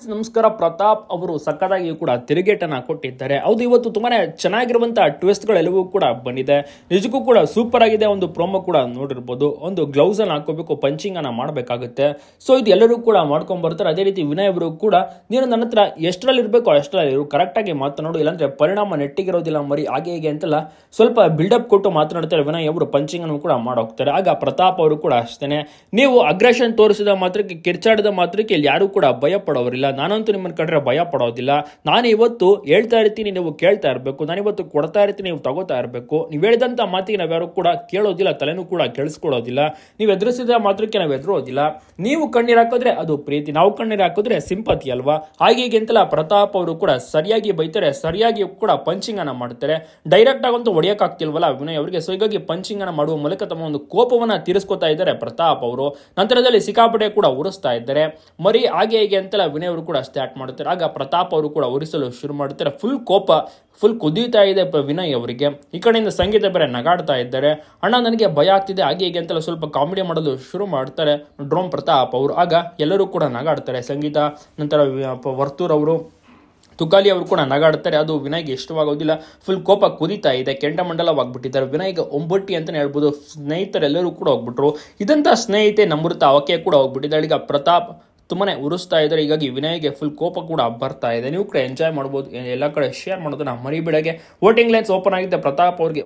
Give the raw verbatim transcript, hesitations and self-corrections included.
ನಮಸ್ಕಾರ. ಪ್ರತಾಪ್ ಅವರು ಸಕ್ಕದಾಗಿ ಕೂಡ ತಿರುಗೇಟನ್ನ ಕೊಟ್ಟಿದ್ದಾರೆ. ಹೌದು, ಇವತ್ತು ತುಂಬಾನೇ ಚೆನ್ನಾಗಿರುವಂತಹ ಟ್ವಿಸ್ಟ್ ಗಳೆಲ್ಲವೂ ಕೂಡ ಬಂದಿದೆ. ನಿಜಕ್ಕೂ ಕೂಡ ಸೂಪರ್ ಆಗಿದೆ. ಒಂದು ಪ್ರೋಮೋ ಕೂಡ ನೋಡಿರ್ಬೋದು. ಒಂದು ಗ್ಲೌಸ್ ಅನ್ನ ಹಾಕೋಬೇಕು, ಪಂಚಿಂಗ್ ಅನ್ನ ಮಾಡಬೇಕಾಗುತ್ತೆ. ಸೊ ಇದು ಎಲ್ಲರೂ ಕೂಡ ಮಾಡ್ಕೊಂಡ್ ಬರ್ತಾರೆ. ಅದೇ ರೀತಿ ವಿನಯ್ ಅವರು ಕೂಡ ನೀನು ನನ್ನ ಹತ್ರ ಎಷ್ಟರಲ್ಲಿ ಇರಬೇಕು ಅಷ್ಟರಲ್ಲಿ ಇರು, ಕರೆಕ್ಟ್ ಆಗಿ ಮಾತನಾಡು, ಇಲ್ಲಾಂದ್ರೆ ಪರಿಣಾಮ ನೆಟ್ಟಿಗಿರೋದಿಲ್ಲ ಮರಿ, ಹಾಗೆ ಹೀಗೆ ಅಂತೆಲ್ಲ ಸ್ವಲ್ಪ ಬಿಲ್ಡಪ್ ಕೊಟ್ಟು ಮಾತನಾಡ್ತಾರೆ. ವಿನಯ್ ಅವರು ಪಂಚಿಂಗ್ ಅನ್ನು ಕೂಡ ಮಾಡೋಗ್ತಾರೆ. ಆಗ ಪ್ರತಾಪ್ ಅವರು ಕೂಡ ಅಷ್ಟೇನೆ, ನೀವು ಅಗ್ರೆಷನ್ ತೋರಿಸಿದ ಮಾತ್ರಕ್ಕೆ, ಕಿರ್ಚಾಡಿದ ಮಾತ್ರಕ್ಕೆ ಇಲ್ಲಿ ಯಾರು ಕೂಡ ಭಯ ಪಡೋರಿಲ್ಲ. ನಾನಂತೂ ನಿಮ್ಮನ್ನ ಕಂಡ್ರೆ ಭಯ ಪಡೋದಿಲ್ಲ. ನಾನು ಇವತ್ತು ಹೇಳ್ತಾ ಇರ್ತೀನಿ, ನೀವು ಕೇಳ್ತಾ ಇರಬೇಕು. ನಾನು ಇವತ್ತು ಕೊಡ್ತಾ ಇರ್ತೀನಿ, ನೀವು ತಗೋತಾ ಇರಬೇಕು. ನೀವು ಹೇಳಿದಂತ ಮಾತಿಗೆ ನಾವ್ಯಾರು ಕೂಡ ಕೇಳೋದಿಲ್ಲ, ತಲೆನೂ ಕೂಡ ಕೆಳಿಸ್ಕೊಳ್ಳೋದಿಲ್ಲ. ನೀವು ಎದುರಿಸಿದ ಮಾತ್ರಕ್ಕೆ ನಾವು ಎದುರೋದಿಲ್ಲ. ನೀವು ಕಣ್ಣೀರು ಹಾಕಿದ್ರೆ ಅದು ಪ್ರೀತಿ, ನಾವು ಕಣ್ಣೀರು ಹಾಕಿದ್ರೆ ಸಿಂಪತಿ ಅಲ್ವಾ. ಹಾಗೆ ಹೀಗೆ ಅಂತೆಲ್ಲ ಪ್ರತಾಪ್ ಅವರು ಕೂಡ ಸರಿಯಾಗಿ ಬೈತಾರೆ, ಸರಿಯಾಗಿ ಕೂಡ ಪಂಚಿಂಗ್ ಅನ್ನ ಮಾಡ್ತಾರೆ. ಡೈರೆಕ್ಟ್ ಆಗಂತೂ ಹೊಡೆಯಕ್ ಆಗ್ತಿಲ್ವಲ್ಲ ವಿನಯ್ ಅವರಿಗೆ. ಸೊ ಹೀಗಾಗಿ ಪಂಚಿಂಗ್ ಅನ್ನ ಮಾಡುವ ಮೂಲಕ ತಮ್ಮ ಒಂದು ಕೋಪವನ್ನ ತೀರಿಸ್ಕೊತಾ ಇದ್ದಾರೆ ಪ್ರತಾಪ್ ಅವರು. ನಂತರದಲ್ಲಿ ಸಿಕ್ಕಾಪಟ್ಟೆ ಕೂಡ ಉರಿಸ್ತಾ ಇದ್ದಾರೆ ಮರಿ, ಹಾಗೆ ಹೀಗೆ ಅಂತೆಲ್ಲ ವಿನಯ್ ಅವರು ಕೂಡ ಸ್ಟಾರ್ಟ್ ಮಾಡುತ್ತಾರೆ. ಆಗ ಪ್ರತಾಪ್ ಅವರು ಕೂಡ ಉರಿಸಲು ಶುರು ಮಾಡುತ್ತಾರೆ. ಫುಲ್ ಕೋಪ, ಫುಲ್ ಕುದೀತಾ ಇದೆ ವಿನಯ್ ಅವರಿಗೆ. ಈ ಕಡೆಯಿಂದ ಸಂಗೀತ ಬೇರೆ ನಗಾಡ್ತಾ ಇದ್ದಾರೆ. ಅಣ್ಣ ನನಗೆ ಭಯ ಆಗ್ತಿದೆ, ಹಾಗೆ ಹೀಗೆ ಅಂತೆಲ್ಲ ಸ್ವಲ್ಪ ಕಾಮಿಡಿ ಮಾಡಲು ಶುರು ಮಾಡ್ತಾರೆ ಡ್ರೋಮ್ ಪ್ರತಾಪ್ ಅವರು. ಆಗ ಎಲ್ಲರೂ ಕೂಡ ನಗಾಡ್ತಾರೆ. ಸಂಗೀತ, ನಂತರ ವರ್ತೂರ್ ಅವರು, ತುಕಾಲಿ ಅವರು ಕೂಡ ನಗಾಡ್ತಾರೆ. ಅದು ವಿನಯ್ಗೆ ಇಷ್ಟವಾಗೋದಿಲ್ಲ. ಫುಲ್ ಕೋಪ ಕುದೀತಾ ಇದೆ, ಕೆಂಡಮಂಡಲವಾಗ್ಬಿಟ್ಟಿದ್ದಾರೆ. ವಿನಯ್ಗೆ ಒಂಬಟ್ಟಿ ಅಂತಾನೆ ಹೇಳ್ಬೋದು. ಸ್ನೇಹಿತರೆಲ್ಲರೂ ಕೂಡ ಹೋಗ್ಬಿಟ್ರು. ಇದಂತ ಸ್ನೇಹಿತೆ ನಮೃತ, ಅವಕ್ಕೆ ಕೂಡ ಹೋಗ್ಬಿಟ್ಟಿದ್ದಾಳೆ. ಈಗ ಪ್ರತಾಪ್ ತುಂಬಾನೇ ಉರಿಸ್ತಾ ಇದ್ದಾರೆ. ಹೀಗಾಗಿ ವಿನಯ್ಗೆ ಫುಲ್ ಕೋಪ ಕೂಡ ಬರ್ತಾ ಇದೆ. ನೀವು ಕೂಡ ಎಂಜಾಯ್ ಮಾಡ್ಬೋದು. ಎಲ್ಲ ಕಡೆ ಶೇರ್ ಮಾಡೋದನ್ನ ಮರಿಬೇಡಗೆ. ವೋಟಿಂಗ್ ಲೈನ್ಸ್ ಓಪನ್ ಆಗಿದೆ ಪ್ರತಾಪ್ ಅವ್ರಿಗೆ